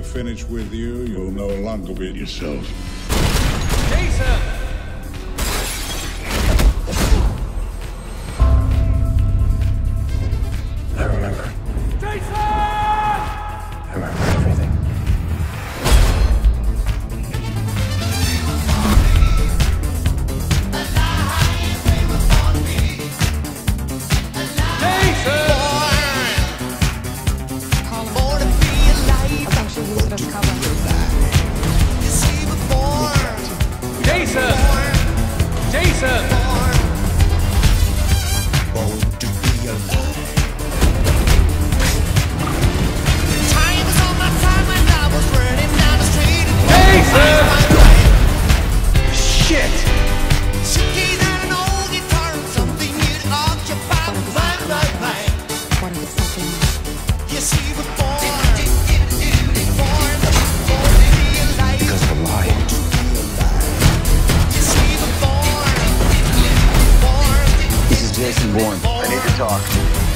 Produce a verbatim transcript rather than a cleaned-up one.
finished with you, you'll no longer be yourself. Jason! I remember. Jason! I remember everything. Jason! Jason! Shit! Because of a lie. This is Jason Bourne. I need to talk.